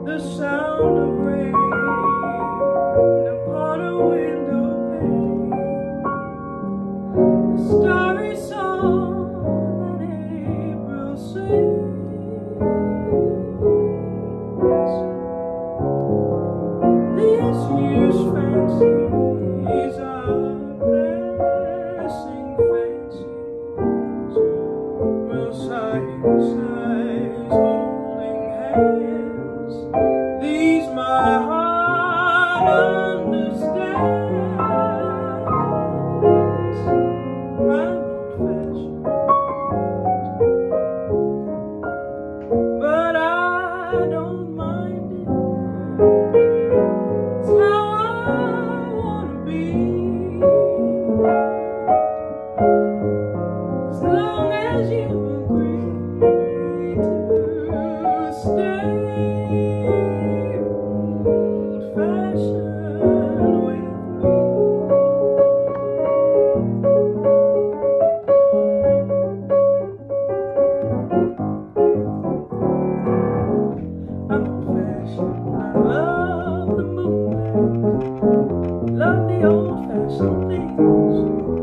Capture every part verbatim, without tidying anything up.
The sound of rain upon a window pane, the starry song that April sings. This year's fancies are passing fancies, will sighing sighs holding hands. These my heart understands. I'm old-fashioned, but I don't mind it. It's how I wanna be, as long as you agree to stay. Love the old-fashioned things,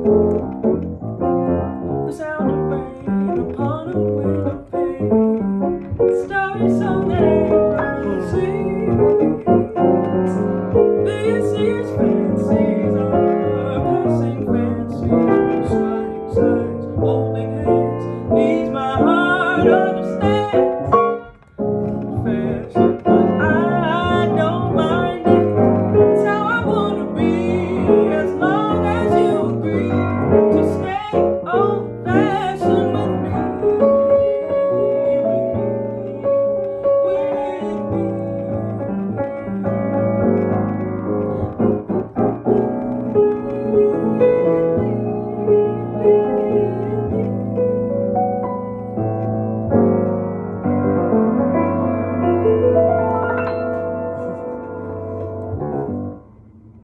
the sound of rain upon a window pane, the starry song that April sings. This year's fancies are passing fancies, sliding sides, holding hands. These my heart understands.